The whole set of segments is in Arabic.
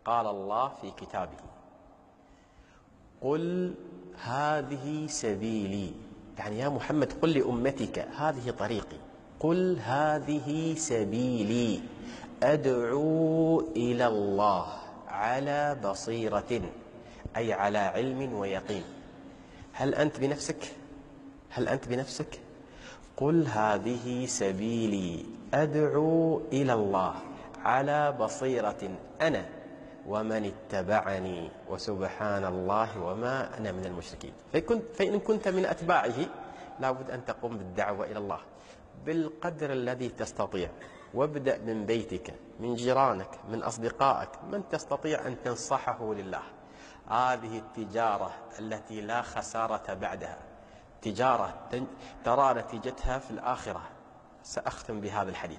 قال الله في كتابه: قل هذه سبيلي، يعني يا محمد قل لأمتك هذه طريقي. قل هذه سبيلي أدعو إلى الله على بصيرة، أي على علم ويقين. هل أنت بنفسك؟ قل هذه سبيلي أدعو إلى الله على بصيرة أنا ومن اتبعني وسبحان الله وما أنا من المشركين. فإن كنت من أتباعه لابد أن تقوم بالدعوة إلى الله بالقدر الذي تستطيع، وابدأ من بيتك، من جيرانك، من أصدقائك، من تستطيع أن تنصحه لله. هذه التجارة التي لا خسارة بعدها، تجارة ترى نتيجتها في الآخرة. سأختم بهذا الحديث.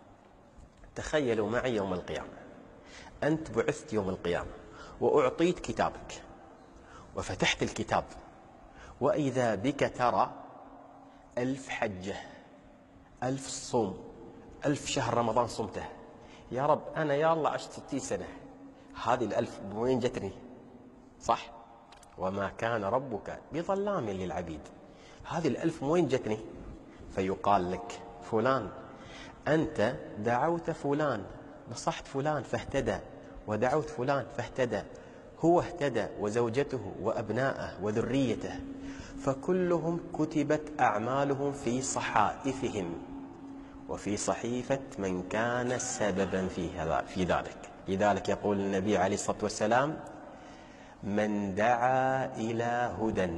تخيلوا معي يوم القيامة، أنت بعثت يوم القيامة وأعطيت كتابك وفتحت الكتاب، وإذا بك ترى 1000 حجة، 1000 صوم، 1000 شهر رمضان صمته. يا رب أنا يا الله عشت 60 سنة، هذه 1000 وين جتني؟ صح؟ وما كان ربك بظلام للعبيد. هذه 1000 وين جتني؟ فيقال لك: فلان أنت دعوت فلان، نصحت فلان فاهتدى، ودعوت فلان فاهتدى، هو اهتدى وزوجته وأبناءه وذريته، فكلهم كتبت أعمالهم في صحائفهم وفي صحيفة من كان سببا في ذلك. لذلك يقول النبي عليه الصلاة والسلام: من دعا إلى هدى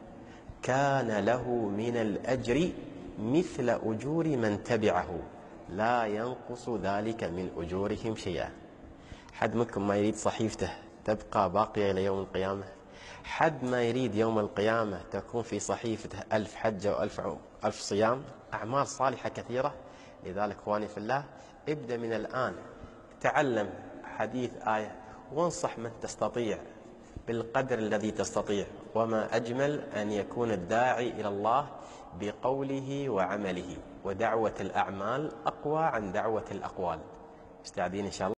كان له من الأجر مثل أجور من تبعه لا ينقص ذلك من أجورهم شيئا. حد منكم ما يريد صحيفته تبقى باقية إلى يوم القيامة؟ حد ما يريد يوم القيامة تكون في صحيفته 1000 حجة و1000 صيام، أعمال صالحة كثيرة؟ لذلك إخواني في الله، ابدأ من الآن، تعلم حديث آية، وانصح من تستطيع بالقدر الذي تستطيع. وما أجمل أن يكون الداعي إلى الله بقوله وعمله، ودعوة الأعمال أقوى عن دعوة الأقوال. مستعدين إن شاء الله؟